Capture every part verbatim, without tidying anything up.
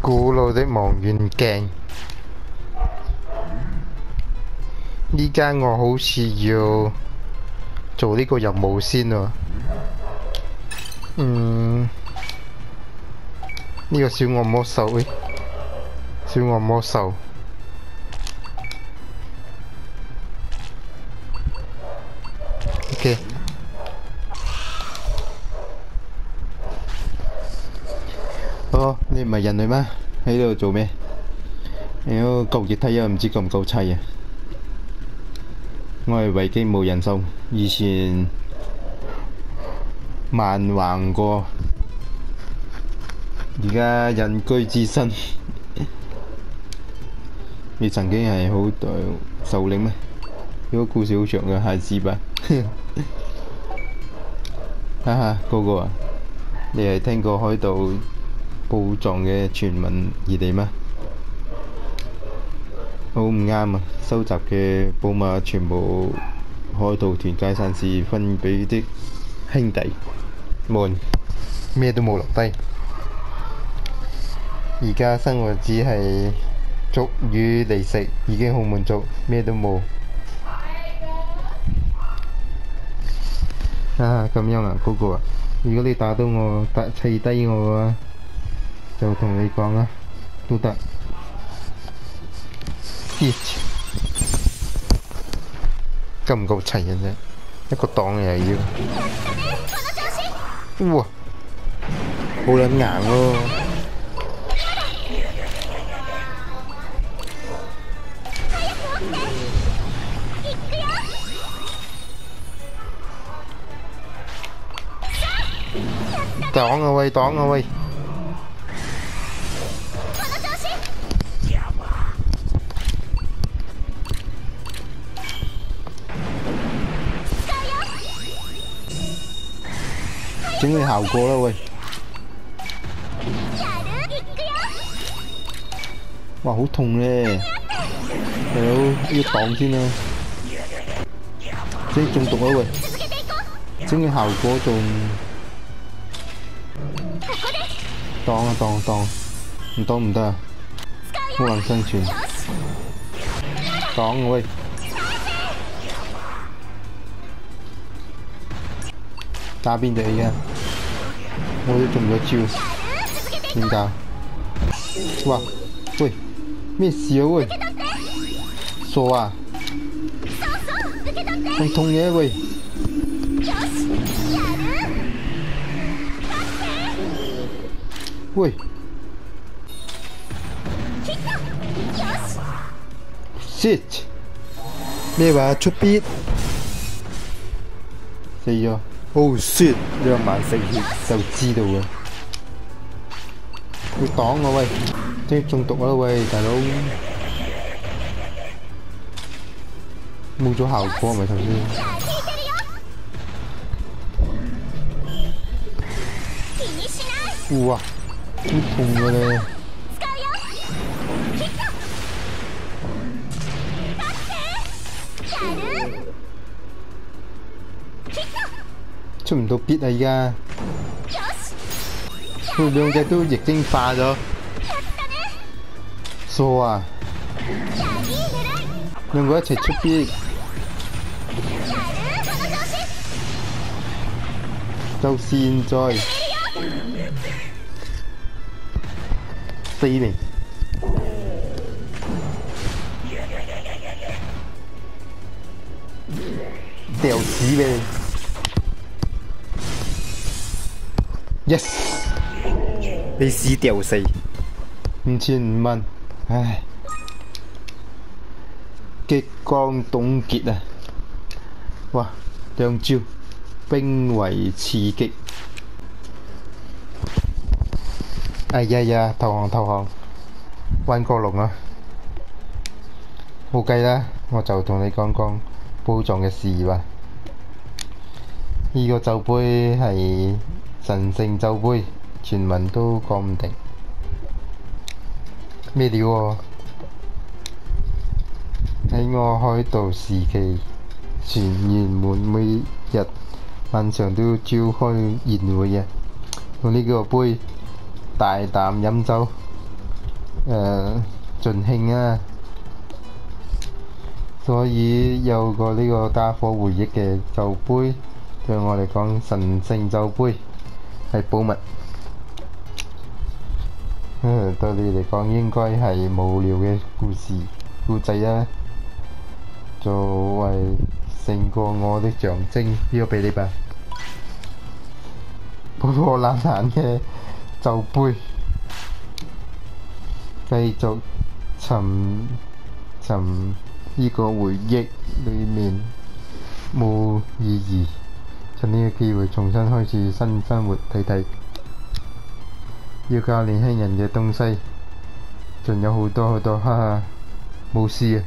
古老的望遠鏡。依家我好似要做呢個任務先喎。嗯，呢、這個小惡魔獸，喂，小惡魔獸。OK。哦，你唔係人類咩？喺度做咩？你嗰個舊液體又唔知夠唔夠砌啊！我係維基冇人獸，以前漫橫過，而家隱居之身。你曾經係好代首領咩？呢個故事好長嘅，下次吧。哈哈，嗰個啊，你係聽過海盜寶藏嘅傳聞而嚟咩？好唔啱啊！收集嘅寶物全部海盜團解散時分俾啲兄弟們，咩都冇留低。而家生活只係捉魚嚟食，已經好滿足，咩都冇。啊，咁樣啊，嗰個啊，如果你打到我，打砌低我嘅話，就同你講啦，都得。夠唔夠齊嘅啫？一個檔又要。哇！好撚硬喎！擋啊喂！擋啊喂！整佢效果啦喂！哇，好痛咧！大佬要擋先啦，整中毒啊喂！整佢效果仲擋啊擋擋，唔擋唔得啊！好難生存，擋啊喂！打邊隊嘅，我都中咗招，點搞？哇！喂，咩事啊喂？傻啊！咁痛嘅喂！喂 ！shit！ 咩話出必？死咗！ Oh shit！ 兩萬四血就知道嘅，要擋我喂，即係中毒啦喂，大佬，冇咗效果咪頭先。哇！好痛嘅咧〜出唔到必啊！而家佢兩隻都液晶化咗，傻啊！兩個一齊出必，就現在四名，掉屎俾你！ yes， 你屎掉死，五千五蚊，唉，激光凍結啊！哇，兩招，冰為刺激，哎呀呀，投降投降，溫國龍啊，冇計啦，我就同你講講寶藏嘅事吧。呢個酒杯係 神聖酒杯，傳聞都講唔定咩料喎？喺我海盜時期，船員們每日晚上都要召開宴會嘅，用呢個杯大啖飲酒， 誒盡興啊！所以有個呢個家伙回憶嘅酒杯，對我嚟講神聖酒杯係寶物。嗯，對你嚟講應該係無聊嘅故事故仔啊！作為勝過我的象徵，呢個俾你吧。破破爛爛嘅酒杯，繼續尋尋呢個回憶裏面冇意義，趁呢個機會重新開始新生活睇睇。要教年輕人嘅東西，仲有好多好多，哈哈，冇事啊！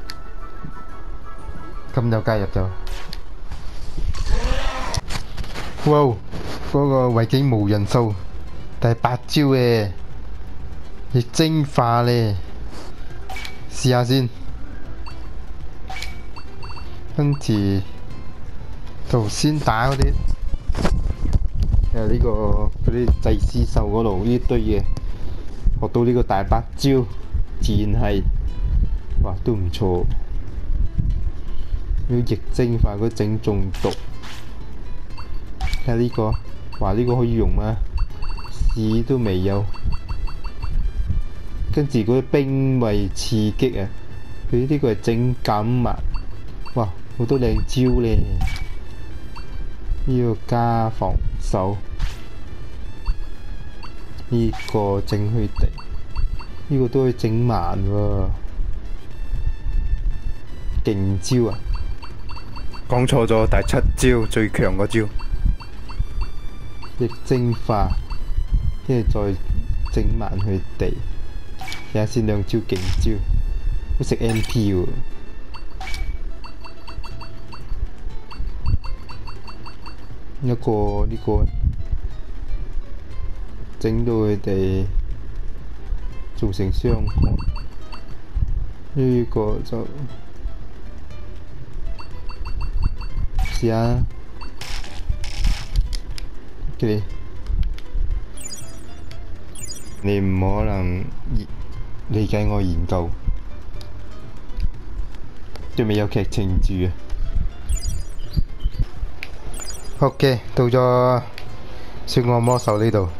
咁就加入咗。哇！嗰個維京無人獸第八招嘅液晶化咧，試下先。跟住頭先打嗰啲誒呢個嗰啲祭司獸嗰度呢堆嘢，學到呢個第八招，自然係哇都唔錯。要液晶化嗰整中毒，睇下呢個。話呢個可以用嗎？試都未有。跟住嗰啲冰位刺激啊！佢呢個係整減啊！哇，好多靚招咧！呢個加防守，呢個整佢哋，呢個都可以整慢喎。勁招啊！講錯咗，第七招最強嗰招。液晶化，跟住再整慢佢哋，睇下先兩招勁招，好食 M P 喎。一個呢個整到佢哋造成傷害，呢個就試下。你你唔可能理解我研究，仲未有劇情住啊。OK， 到咗小惡魔獸呢度，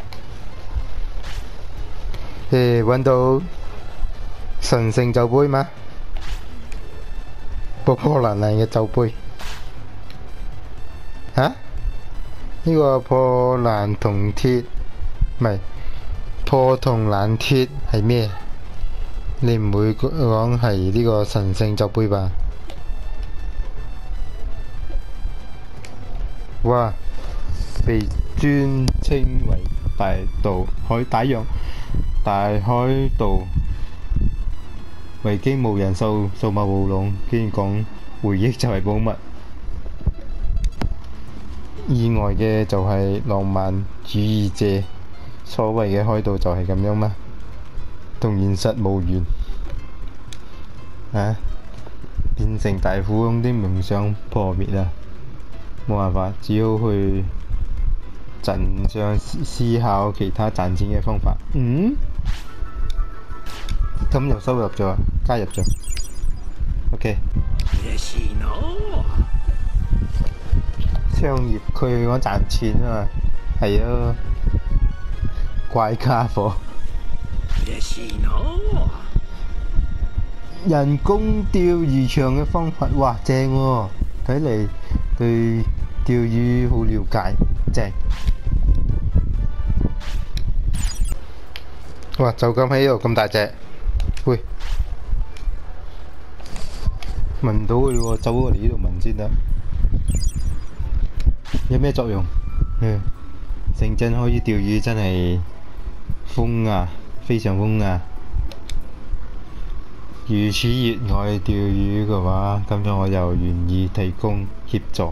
誒揾到神聖酒杯嗎？破破爛爛嘅酒杯，嚇？呢個破爛銅鐵，唔係破銅爛鐵係咩？你唔會講係呢個神聖酒杯吧？哇！被尊稱為大盜海大洋大海盜維京無人獸數碼暴龍，竟然講回憶就係寶物。意外嘅就係浪漫主義者，所謂嘅海盜就係咁樣嗎？同現實無緣啊！變成大富翁的夢想破滅啦，冇辦法，只好去盡量思考其他賺錢嘅方法。嗯？咁又收入咗，加入咗。OK。商業區講賺錢啊嘛，係啊，怪家伙。人工釣魚場嘅方法，哇正喎！睇嚟對釣魚好了解，正。哇！就咁喺度咁大隻，喂，聞到佢喎，走過嚟呢度聞先得。有咩作用？嗯，城鎮可以釣魚真係風啊，非常風啊！如此熱愛釣魚嘅話，咁樣我就願意提供協助。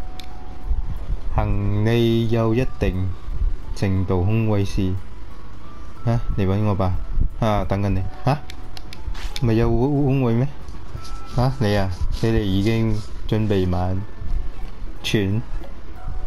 行李有一定程度空位時，啊，嚟揾我吧！啊，等緊你。嚇？咪有空位咩？嚇你啊！你哋已經準備滿全。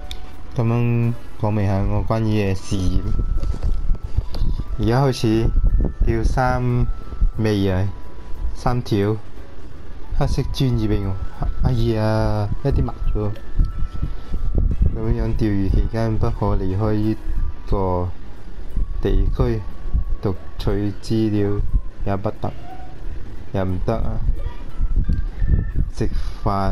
咁樣講明下我關於嘅事業。而家開始吊三尾啊，三條黑色專業俾我。哎呀，一啲麻咗。咁樣釣魚期間不可離開呢個地區，讀取資料也不得，也唔得啊！食飯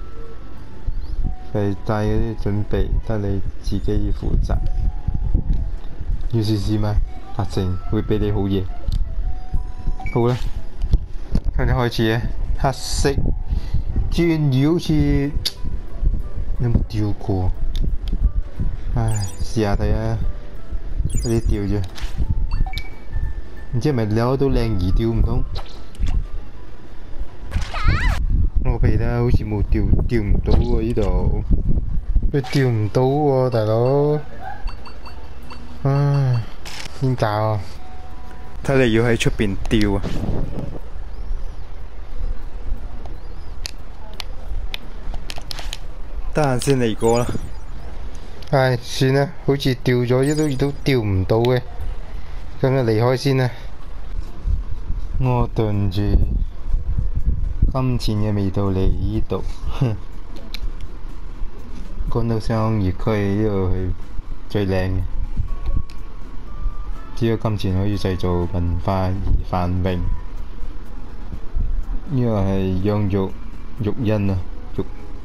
費帶嗰啲準備得你自己要負責。要試試嗎？達成會俾你好嘢。好啦，今日開始啊！黑色專魚好似有冇釣過？唉，試下睇啊！嗰啲釣啫，唔知係咪攞到靚魚釣唔通？我皮啦，好似冇釣，釣唔到喎呢度，佢釣唔到喎，大佬。唉，點搞啊？睇嚟要喺出邊釣啊！得閒先嚟過啦。唉，算啦，好似釣咗一都都釣唔到嘅，咁就離開先啦。我頓住金錢嘅味道嚟呢度，哼！講到商業區呢度係最靚嘅，只有金錢可以製造文化而繁榮。呢個係養育育因啊，育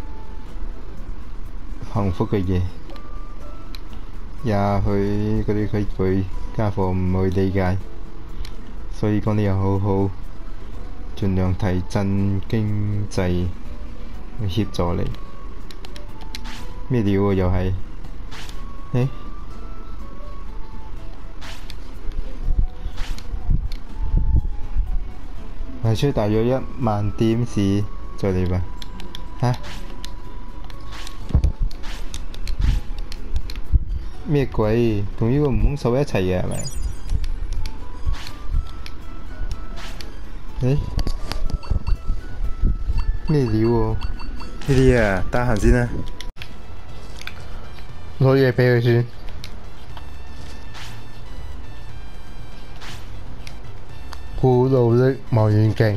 幸福嘅嘢。也許嗰啲規矩家伙唔會理解，所以講你又好好，盡量提振經濟，去協助你。咩料喎？又係，誒？賣出大約一萬點時再嚟吧。嚇？咩鬼？同呢個唔空手一齊嘅係咪？誒？咩料喎？呢啲啊，得閒先啦。攞嘢俾佢先。古老的望遠鏡。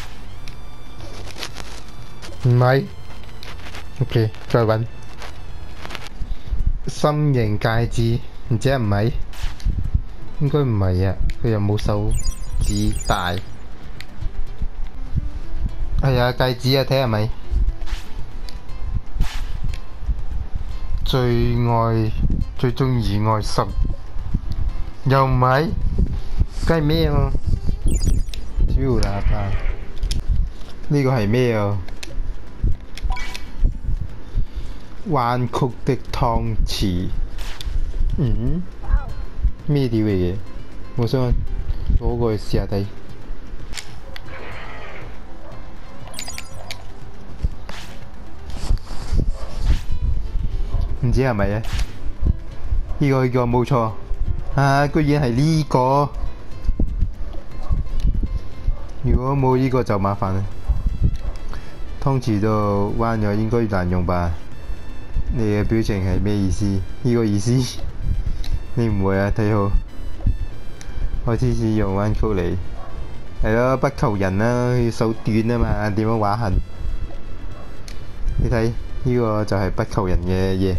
唔係。OK，再揾。心形戒指，唔知係唔係？應該唔係啊，佢又冇手指大。係啊，戒指啊，睇下係咪？最愛最鍾意愛心，又唔係？梗係咩啊？超喇叭！呢個係咩啊？彎曲的湯匙，嗯？咩料嚟嘅？我想攞過去試下睇。唔知係咪啊？呢個呢個冇錯，啊！居然係呢個。如果冇呢個就麻煩啦。湯匙都彎咗，應該難用吧？你嘅表情係咩意思？呢個意思？你唔會啊？睇好，我次次用彎曲嚟，係咯，不求人啦，手短啊嘛，點樣畫痕？你睇呢個就係不求人嘅嘢。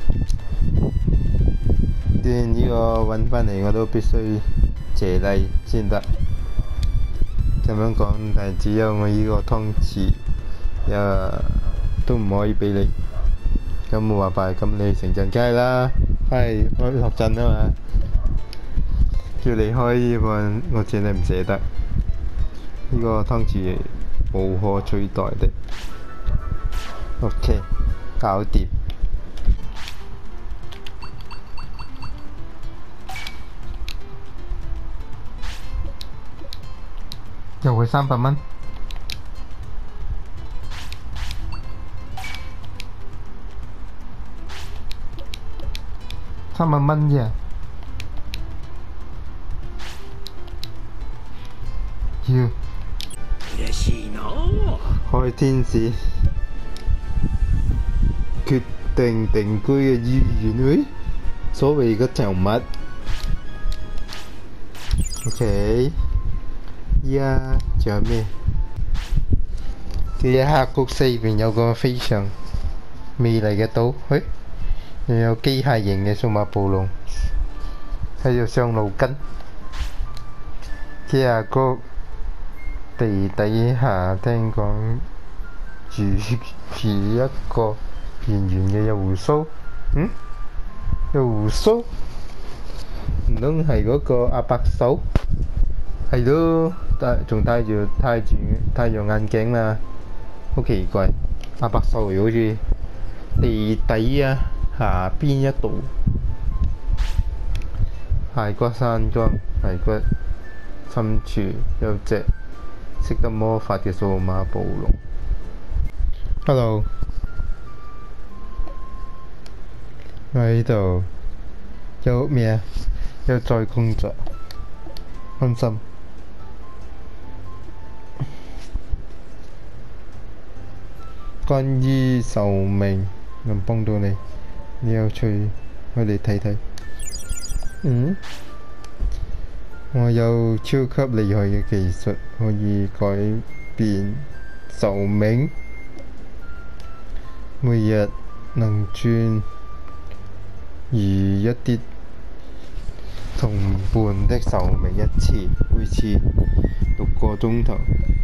連呢個揾返嚟我都必須謝禮先得。咁樣講，但係只有我呢個湯匙，誒都唔可以俾你。咁冇辦法，咁你成陣梗係啦，係我落陣啊嘛。叫離開呢個，我真係唔捨得。呢個湯匙無可取代的。OK，搞掂。又係三百蚊。三百蚊啫。要。開天使決定定居嘅意願，喂，所謂嘅長物， OK，依家仲有咩？呢一刻谷西邊有個非常美麗嘅島，喂，又有機械型嘅數碼暴龍喺度上路筋。呢下谷地底下聽講住住一個圓圓嘅有胡鬚，嗯？有胡鬚？唔通係嗰個阿伯嫂？係咯，戴仲戴住戴住太陽眼鏡啦，好奇怪。阿伯嫂好似地底啊下邊一度骸骨山莊，骸骨深處有隻識得魔法嘅數碼暴龍。Hello， 我喺度有咩啊？有在工作，安心。關於壽命能幫到你，你有趣，我哋睇睇。嗯？我有超級厲害嘅技術，可以改變壽命，每日能轉移一啲同伴的壽命一次，每次六個鐘頭。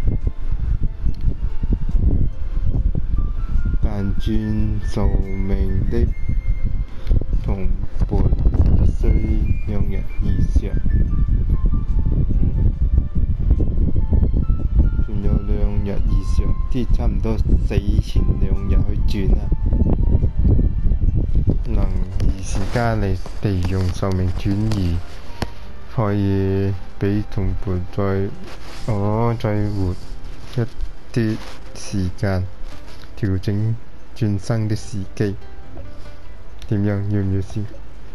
但轉壽命的同伴必須兩日以上。仲有兩日以上，即係差唔多死前兩日去轉啊！能以時間嚟利用壽命轉移，可以俾同伴再我再活一啲時間，調整轉生的時機。點樣？要唔要試？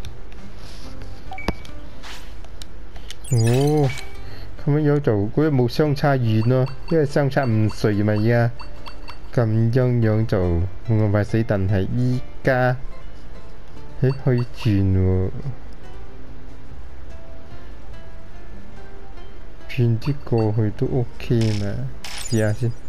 哦，咁樣就嗰啲冇相差遠咯，因為相差五歲嘛，而家咁樣樣就冇咁快死。但係依家誒可以轉喎，轉啲過去都 OK 嘛，試下先。